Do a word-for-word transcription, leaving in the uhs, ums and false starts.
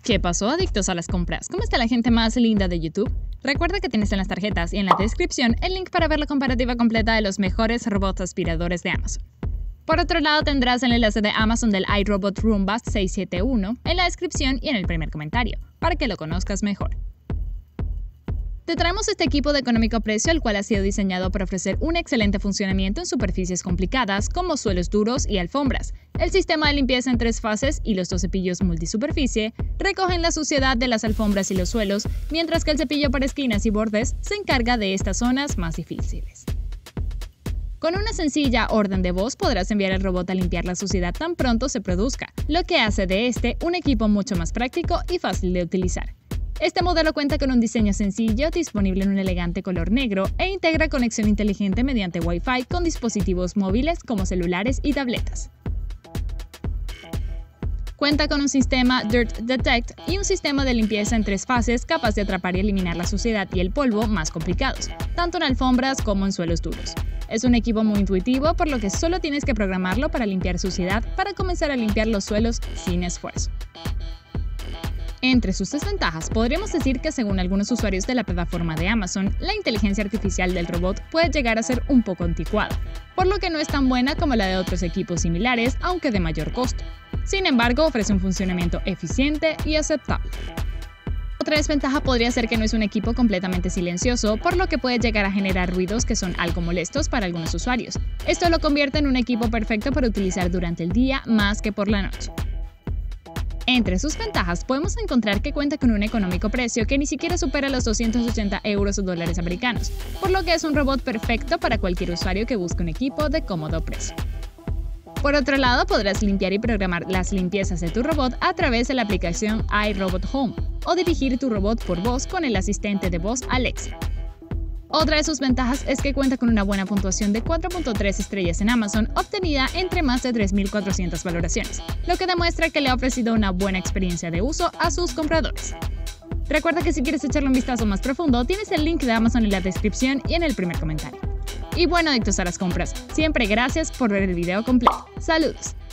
¿Qué pasó, adictos a las compras? ¿Cómo está la gente más linda de YouTube? Recuerda que tienes en las tarjetas y en la descripción el link para ver la comparativa completa de los mejores robots aspiradores de Amazon. Por otro lado, tendrás el enlace de Amazon del iRobot Roomba seiscientos setenta y uno en la descripción y en el primer comentario, para que lo conozcas mejor. Te traemos este equipo de económico precio, el cual ha sido diseñado para ofrecer un excelente funcionamiento en superficies complicadas como suelos duros y alfombras. El sistema de limpieza en tres fases y los dos cepillos multisuperficie recogen la suciedad de las alfombras y los suelos, mientras que el cepillo para esquinas y bordes se encarga de estas zonas más difíciles. Con una sencilla orden de voz podrás enviar al robot a limpiar la suciedad tan pronto se produzca, lo que hace de este un equipo mucho más práctico y fácil de utilizar. Este modelo cuenta con un diseño sencillo, disponible en un elegante color negro e integra conexión inteligente mediante Wi-Fi con dispositivos móviles como celulares y tabletas. Cuenta con un sistema Dirt Detect y un sistema de limpieza en tres fases capaz de atrapar y eliminar la suciedad y el polvo más complicados, tanto en alfombras como en suelos duros. Es un equipo muy intuitivo, por lo que solo tienes que programarlo para limpiar suciedad para comenzar a limpiar los suelos sin esfuerzo. Entre sus desventajas, podríamos decir que según algunos usuarios de la plataforma de Amazon, la inteligencia artificial del robot puede llegar a ser un poco anticuada, por lo que no es tan buena como la de otros equipos similares, aunque de mayor costo. Sin embargo, ofrece un funcionamiento eficiente y aceptable. Otra desventaja podría ser que no es un equipo completamente silencioso, por lo que puede llegar a generar ruidos que son algo molestos para algunos usuarios. Esto lo convierte en un equipo perfecto para utilizar durante el día más que por la noche. Entre sus ventajas podemos encontrar que cuenta con un económico precio que ni siquiera supera los doscientos ochenta euros o dólares americanos, por lo que es un robot perfecto para cualquier usuario que busque un equipo de cómodo precio. Por otro lado, podrás limpiar y programar las limpiezas de tu robot a través de la aplicación iRobot Home o dirigir tu robot por voz con el asistente de voz Alexa. Otra de sus ventajas es que cuenta con una buena puntuación de cuatro punto tres estrellas en Amazon, obtenida entre más de tres mil cuatrocientas valoraciones, lo que demuestra que le ha ofrecido una buena experiencia de uso a sus compradores. Recuerda que si quieres echarle un vistazo más profundo, tienes el link de Amazon en la descripción y en el primer comentario. Y bueno, adictos a las compras, siempre gracias por ver el video completo. ¡Saludos!